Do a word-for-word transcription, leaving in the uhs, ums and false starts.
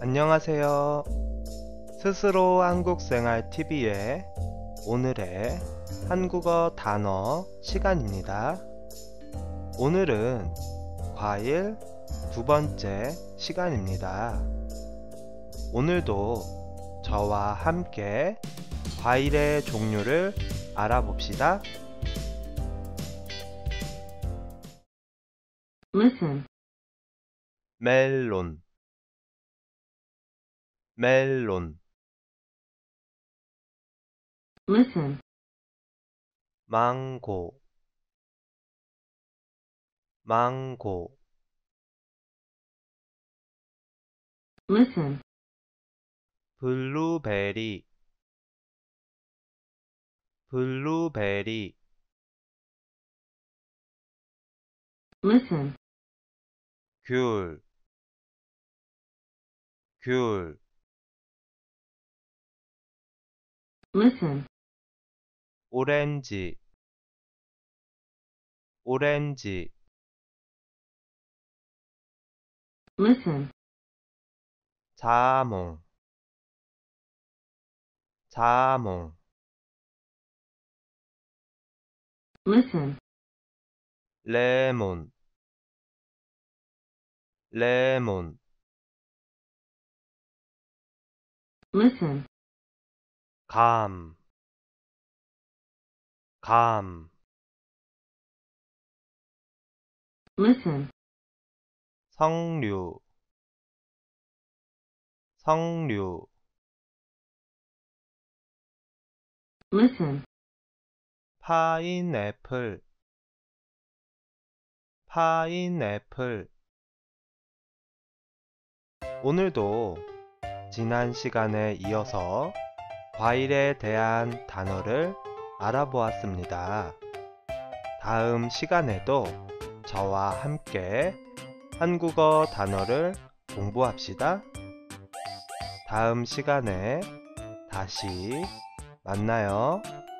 안녕하세요. 스스로 한국생활티비의 오늘의 한국어 단어 시간입니다. 오늘은 과일 두 번째 시간입니다. 오늘도 저와 함께 과일의 종류를 알아봅시다. Listen. 멜론, 멜론, Listen. 망고, 망고, Listen. 블루베리, 블루베리, Listen. 귤, 귤, Listen. 오렌지, 오렌지, Listen. 자몽, 자몽, Listen. 레몬, 레몬, Listen. 감, 감, Listen. 석류, 석류, Listen. 파인애플, 파인애플. 오늘도 지난 시간에 이어서 과일에 대한 단어를 알아보았습니다. 다음 시간에도 저와 함께 한국어 단어를 공부합시다. 다음 시간에 다시 만나요.